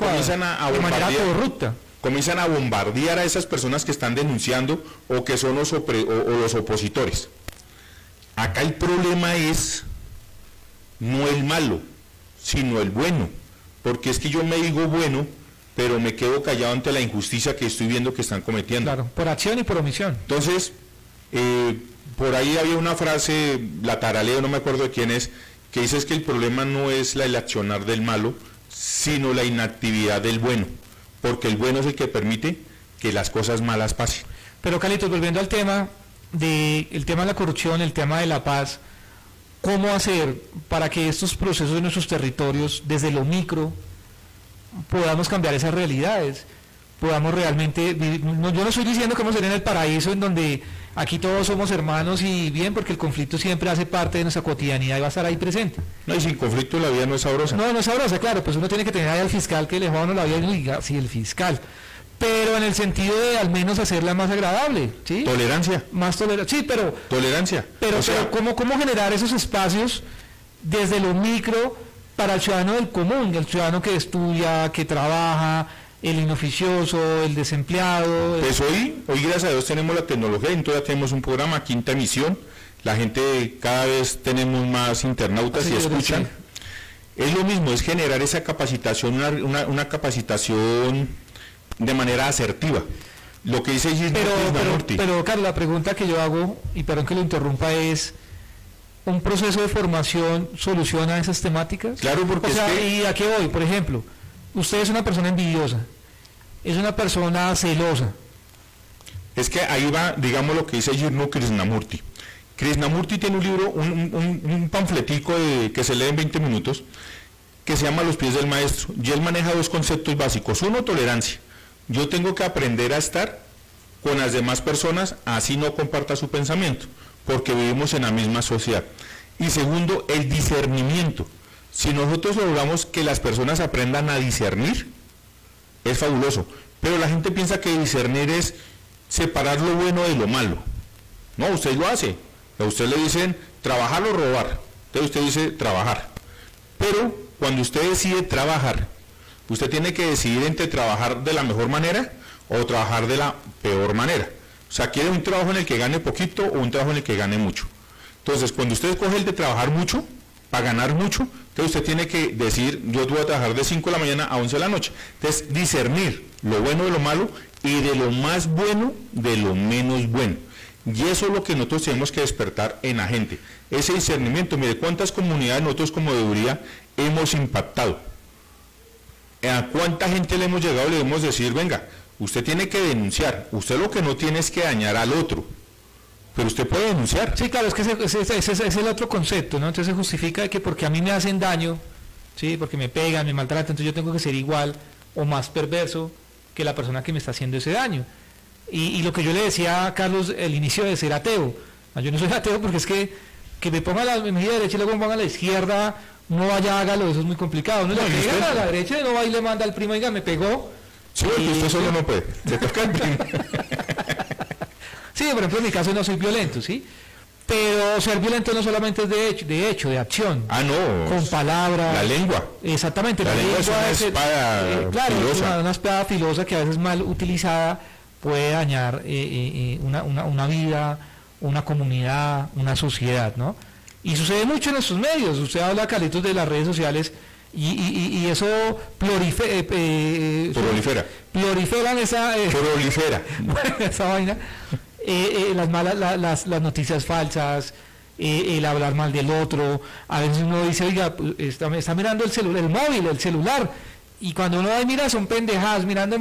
de manera corrupta. Comienzan a bombardear a esas personas que están denunciando o que son los opositores. Acá el problema es no el malo, sino el bueno, porque es que yo me digo bueno, pero me quedo callado ante la injusticia que estoy viendo que están cometiendo. Claro, por acción y por omisión. Entonces, por ahí había una frase, la taraleo, no me acuerdo de quién es, que dice es que el problema no es el accionar del malo, sino la inactividad del bueno, porque el bueno es el que permite que las cosas malas pasen. Pero Carlitos, volviendo al tema de la corrupción, el tema de la paz, ¿cómo hacer para que estos procesos en nuestros territorios, desde lo micro, podamos cambiar esas realidades? Podamos realmente vivir. No, yo no estoy diciendo que vamos a ser en el paraíso en donde aquí todos somos hermanos y bien, porque el conflicto siempre hace parte de nuestra cotidianidad y va a estar ahí presente. No, y sin conflicto la vida no es sabrosa. No, no es sabrosa, claro, pues uno tiene que tener ahí al fiscal que le joda a uno la vida y diga, sí, el fiscal. Pero en el sentido de al menos hacerla más agradable, ¿sí? Tolerancia. Más tolerancia, sí, pero... Tolerancia. Pero ¿cómo generar esos espacios desde lo micro para el ciudadano del común, el ciudadano que estudia, que trabaja, el inoficioso, el desempleado? Pues hoy gracias a Dios tenemos la tecnología, entonces ya tenemos un programa, quinta emisión, la gente cada vez tenemos más internautas y escuchan. Es lo mismo, es generar esa capacitación, una capacitación de manera asertiva. Lo que dice pero Carlos, la pregunta que yo hago, y perdón que lo interrumpa, es: ¿un proceso de formación soluciona esas temáticas? Claro, porque ¿y a qué voy? Por ejemplo, usted es una persona envidiosa, es una persona celosa. Es que ahí va, digamos, lo que dice Jirno Krishnamurti. Krishnamurti tiene un libro, un panfletico que se lee en 20 minutos, que se llama Los pies del maestro, y él maneja dos conceptos básicos. Uno, tolerancia. Yo tengo que aprender a estar con las demás personas, así no comparta su pensamiento, porque vivimos en la misma sociedad. Y segundo, el discernimiento. Si nosotros logramos que las personas aprendan a discernir, es fabuloso. Pero la gente piensa que discernir es separar lo bueno de lo malo. No, usted lo hace. A usted le dicen trabajar o robar. Entonces usted dice trabajar. Pero cuando usted decide trabajar, usted tiene que decidir entre trabajar de la mejor manera o trabajar de la peor manera. O sea, quiere un trabajo en el que gane poquito o un trabajo en el que gane mucho. Entonces, cuando usted escoge el de trabajar mucho, para ganar mucho, entonces usted tiene que decir, yo voy a trabajar de 5 de la mañana a 11 de la noche. Entonces, discernir lo bueno de lo malo y de lo más bueno de lo menos bueno. Y eso es lo que nosotros tenemos que despertar en la gente. Ese discernimiento, mire, cuántas comunidades nosotros como debería hemos impactado. ¿A cuánta gente le hemos llegado y le debemos decir, venga, usted tiene que denunciar, usted lo que no tiene es que dañar al otro, pero usted puede denunciar? Sí, claro, es que ese es el otro concepto, ¿no? Entonces se justifica de que porque a mí me hacen daño, ¿sí? Porque me pegan, me maltratan, entonces yo tengo que ser igual o más perverso que la persona que me está haciendo ese daño. Y lo que yo le decía a Carlos, el inicio de ser ateo, no, yo no soy ateo porque es que me ponga la mejilla derecha y luego me ponga a la izquierda, no vaya, hágalo, eso es muy complicado. No, le pegan a la derecha y no va y le manda al primo, oiga, me pegó. Sí, porque usted solo no puede, le toca al primo. Sí, por ejemplo, en mi caso no soy violento, ¿sí? Pero ser violento no solamente es de hecho, de acción. Ah, no. Con palabras. La lengua. Exactamente. La lengua es una espada claro, filosa. Una espada filosa que a veces mal utilizada puede dañar una vida, una comunidad, una sociedad, ¿no? Y sucede mucho en estos medios. Usted habla, Carlitos, de las redes sociales y eso proliferan esa vaina. Las noticias falsas, el hablar mal del otro. A veces uno dice, oiga, está mirando el móvil, el celular, y cuando uno mira son pendejadas, mirando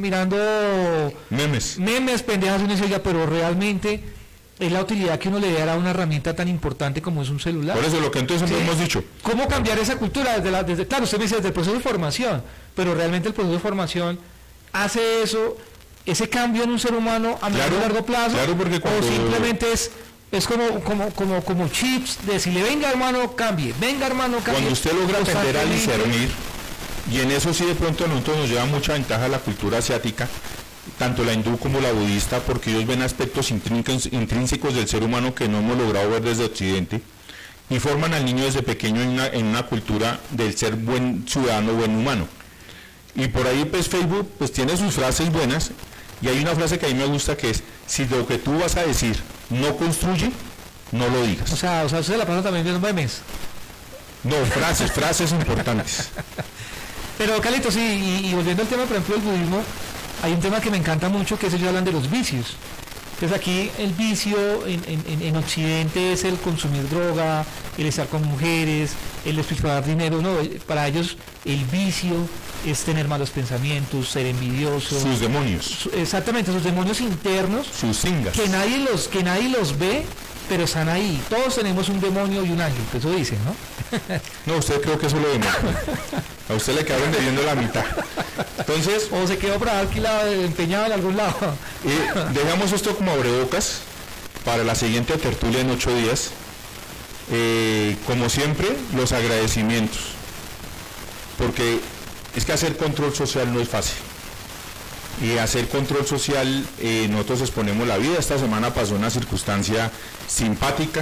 memes pendejadas, uno dice, oiga, pero realmente es la utilidad que uno le dará a una herramienta tan importante como es un celular. Por eso lo que entonces hemos dicho. ¿Cómo cambiar esa cultura? Claro, usted me dice desde el proceso de formación, pero realmente el proceso de formación hace eso, ese cambio en un ser humano a medio y largo plazo, porque o simplemente es como chips de decirle, venga hermano, cambie. Cuando usted logra aprender a discernir, y en eso sí de pronto a nosotros nos lleva mucha ventaja la cultura asiática, tanto la hindú como la budista, porque ellos ven aspectos intrínsecos del ser humano que no hemos logrado ver desde Occidente, y forman al niño desde pequeño en una cultura del ser buen ciudadano, buen humano. Y por ahí pues Facebook pues tiene sus frases buenas, y hay una frase que a mí me gusta que es: si lo que tú vas a decir no construye, no lo digas. O sea, usted la pasa también viendo memes. No, frases importantes. Pero Carlitos, sí, y volviendo al tema, por ejemplo, del budismo, hay un tema que me encanta mucho, que es ellos hablan de los vicios. Entonces aquí el vicio en Occidente es el consumir droga, el estar con mujeres, el despilfarrar dinero. No, para ellos el vicio es tener malos pensamientos, ser envidioso. Sus demonios. Exactamente, sus demonios internos. Sus cingas. Que nadie los ve, pero están ahí. Todos tenemos un demonio y un ángel, que eso dicen, ¿no? No, usted creo que eso lo demuestra. A usted le quedaron debiendo la mitad. Entonces... O se quedó para alquilado, empeñado en algún lado. Dejamos esto como abrebocas para la siguiente tertulia en 8 días. Como siempre, los agradecimientos. Porque es que hacer control social no es fácil. Y hacer control social, nosotros exponemos la vida. Esta semana pasó una circunstancia simpática,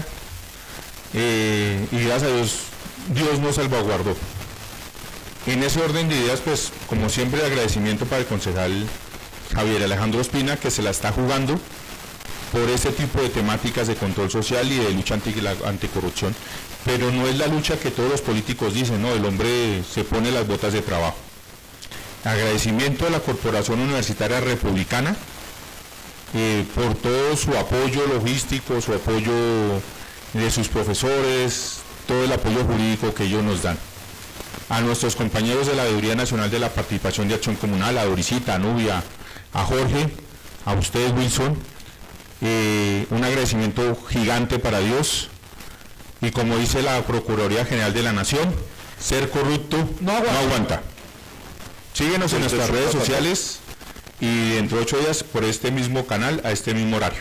y gracias a Dios, Dios nos salvaguardó. En ese orden de ideas, pues, como siempre, agradecimiento para el concejal Javier Alejandro Ospina, que se la está jugando por ese tipo de temáticas de control social y de lucha anticorrupción, pero no es la lucha que todos los políticos dicen, no, el hombre se pone las botas de trabajo. Agradecimiento a la Corporación Universitaria Republicana por todo su apoyo logístico, su apoyo de sus profesores, todo el apoyo jurídico que ellos nos dan. A nuestros compañeros de la Veeduría Nacional de la Participación de Acción Comunal, a Dorisita, a Nubia, a Jorge, a ustedes, Wilson, un agradecimiento gigante para Dios. Y como dice la Procuraduría General de la Nación, ser corrupto no aguanta. Síguenos en nuestras redes sociales y dentro de 8 días por este mismo canal, a este mismo horario.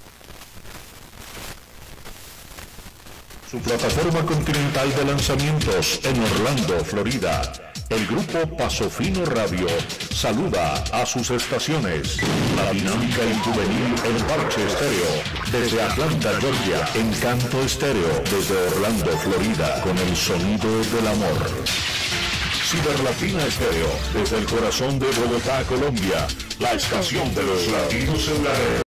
Su plataforma continental de lanzamientos en Orlando, Florida. El grupo Paso Fino Radio saluda a sus estaciones. La dinámica y juvenil en Parche Estéreo. Desde Atlanta, Georgia. Encanto Estéreo. Desde Orlando, Florida. Con el sonido del amor. Ciberlatina Estéreo. Desde el corazón de Bogotá, Colombia. La estación de los latinos en la red.